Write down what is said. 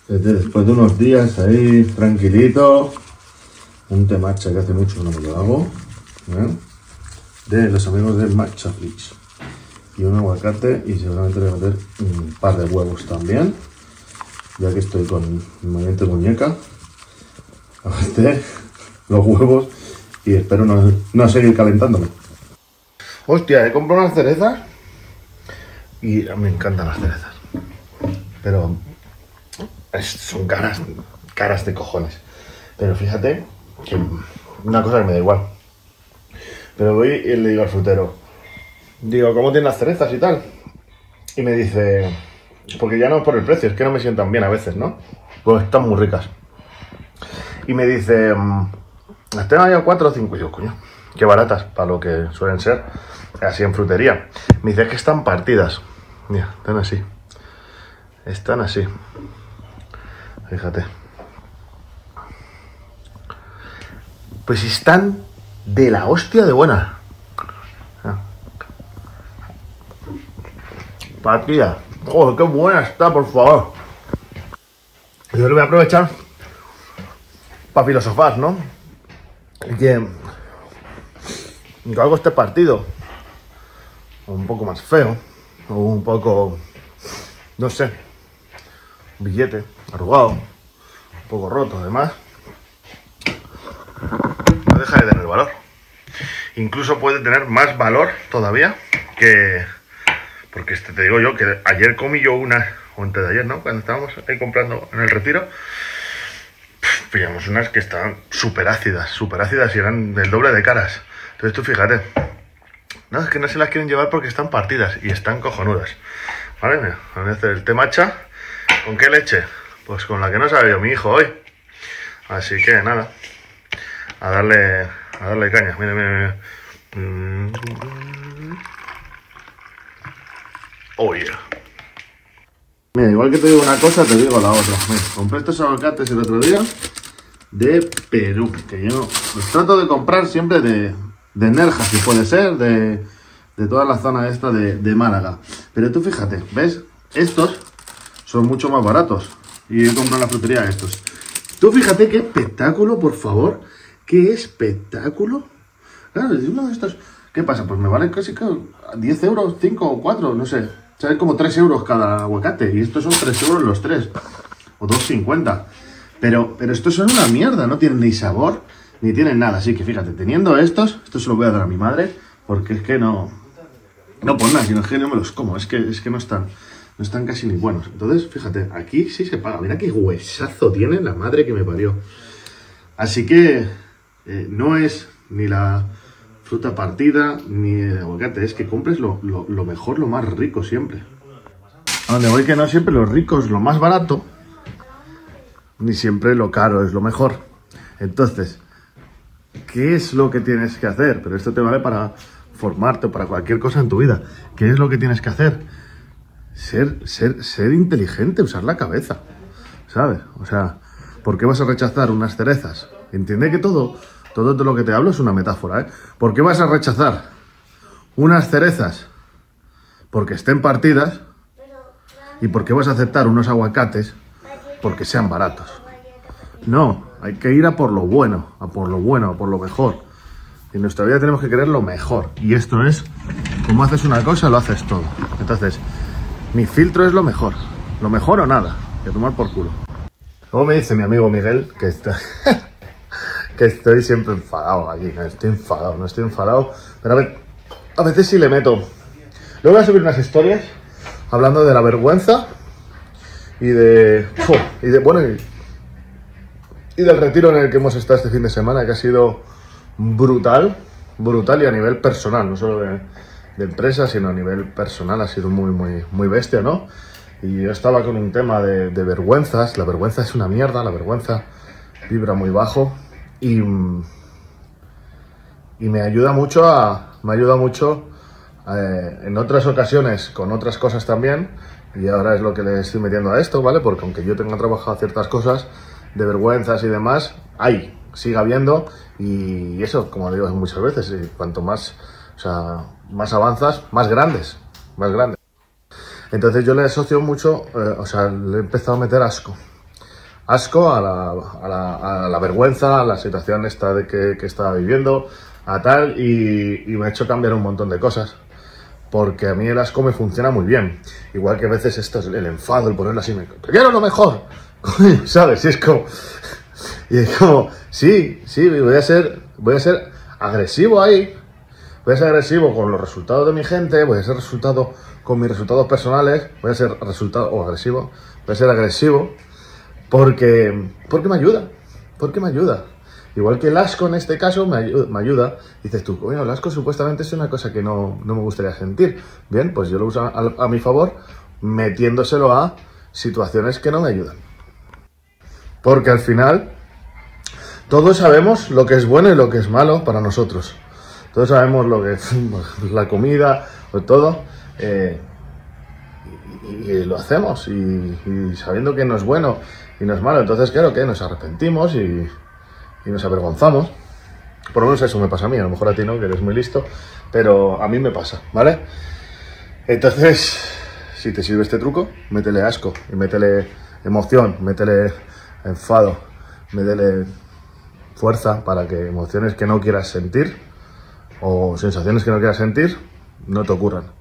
Después de unos días ahí, tranquilito, un té matcha que hace mucho que no me lo hago, ¿eh? De los amigos de Matcha Flix. Y un aguacate, y seguramente le voy a meter un par de huevos también, ya que estoy con mi movimiento muñeca. Aguanté los huevos y espero no seguir calentándome. Hostia, he comprado unas cerezas y me encantan las cerezas, pero son caras de cojones. Pero fíjate que una cosa que me da igual. Pero voy y le digo al frutero, digo, ¿cómo tienen las cerezas y tal? Y me dice, porque ya no es por el precio, es que no me sientan bien a veces, ¿no? Pues están muy ricas. Y me dice, las tengo ya 4 o 5. Y yo, coño, qué baratas para lo que suelen ser así en frutería. Me dice, es que están partidas. Mira, están así. Están así. Fíjate. Pues están de la hostia de buena. Partida. Joder, qué buena está, por favor. Yo lo voy a aprovechar para filosofar, ¿no? Que algo esté partido, o un poco más feo, o un poco, no sé, un billete arrugado, un poco roto, además, no deja de tener valor. Incluso puede tener más valor todavía que... Porque te digo yo que ayer comí yo una, o antes de ayer, ¿no? Cuando estábamos ahí comprando en el Retiro, pillamos unas que estaban súper ácidas y eran del doble de caras. Entonces tú fíjate, no, es que no se las quieren llevar porque están partidas y están cojonudas. Vale, mira, voy a hacer el té matcha. ¿Con qué leche? Pues con la que no sabe mi hijo hoy. Así que nada, a darle caña. Mira, mira, mira. Oh yeah. Mira, igual que te digo una cosa, te digo la otra. Mira, compré estos aguacates el otro día de Perú, que yo los trato de comprar siempre de Nerja, si puede ser, de toda la zona esta de Málaga. Pero tú fíjate, ¿ves? Estos son mucho más baratos y he comprado en la frutería estos. Tú fíjate qué espectáculo, por favor, qué espectáculo. Claro, es uno de estos. ¿Qué pasa? Pues me vale casi 10 euros, 5 o 4, no sé. Sale como 3 euros cada aguacate. Y estos son 3 euros los 3. O 2,50. Pero estos son una mierda. No tienen ni sabor, ni tienen nada. Así que fíjate, teniendo estos se los voy a dar a mi madre. Porque es que no por nada, sino que no me los como. Es que no están casi ni buenos. Entonces, fíjate, aquí sí se paga. Mira qué huesazo tiene la madre que me parió. Así que no es ni la fruta partida, ni el aguacate, es que compres lo mejor, lo más rico siempre. A donde voy que no siempre lo rico es lo más barato, ni siempre lo caro es lo mejor. Entonces, ¿qué es lo que tienes que hacer? Pero esto te vale para formarte, para cualquier cosa en tu vida. ¿Qué es lo que tienes que hacer? Ser inteligente, usar la cabeza, ¿sabes? O sea, ¿por qué vas a rechazar unas cerezas? Entiende que todo de lo que te hablo es una metáfora, ¿eh? ¿Por qué vas a rechazar unas cerezas? Porque estén partidas. ¿Y por qué vas a aceptar unos aguacates? Porque sean baratos. No, hay que ir a por lo bueno, a por lo mejor. En nuestra vida tenemos que querer lo mejor. Y esto es, como haces una cosa, lo haces todo. Entonces, mi filtro es lo mejor. Lo mejor o nada. Que tomar por culo. Luego me dice mi amigo Miguel, que está... que estoy siempre enfadado aquí, no estoy enfadado, pero a veces sí le meto. Luego voy a subir unas historias hablando de la vergüenza y del retiro en el que hemos estado este fin de semana, que ha sido brutal y a nivel personal, no solo de empresa, sino a nivel personal, ha sido muy bestia, ¿no? Y yo estaba con un tema de vergüenzas. La vergüenza es una mierda, la vergüenza vibra muy bajo. Y me ayuda mucho en otras ocasiones con otras cosas también, y ahora es lo que le estoy metiendo a esto, ¿vale? Porque aunque yo tenga trabajado ciertas cosas de vergüenzas y demás, sigue habiendo, y eso, como digo muchas veces, cuanto más avanzas, más grandes. Entonces yo le asocio mucho, le he empezado a meter asco asco, a la vergüenza, a la situación esta de que estaba viviendo, a tal, y me ha hecho cambiar un montón de cosas. Porque a mí el asco me funciona muy bien. Igual que a veces esto es el enfado, el ponerlo así, quiero lo mejor, ¿sabes? Y es como, sí, voy a ser agresivo ahí, voy a ser agresivo con los resultados de mi gente, voy a ser resultado con mis resultados personales, voy a ser agresivo, porque me ayuda. Igual que el asco en este caso me ayuda. Dices tú, bueno, el asco supuestamente es una cosa que no me gustaría sentir. Bien, pues yo lo uso a mi favor, metiéndoselo a situaciones que no me ayudan. Porque al final, todos sabemos lo que es bueno y lo que es malo para nosotros. Todos sabemos lo que es la comida o todo. Y lo hacemos. Y sabiendo que no es bueno y no es malo. Entonces, claro que nos arrepentimos y nos avergonzamos. Por lo menos eso me pasa a mí, a lo mejor a ti no, que eres muy listo, pero a mí me pasa, ¿vale? Entonces, si te sirve este truco, métele asco, y métele emoción, métele enfado, métele fuerza para que emociones que no quieras sentir o sensaciones que no quieras sentir no te ocurran.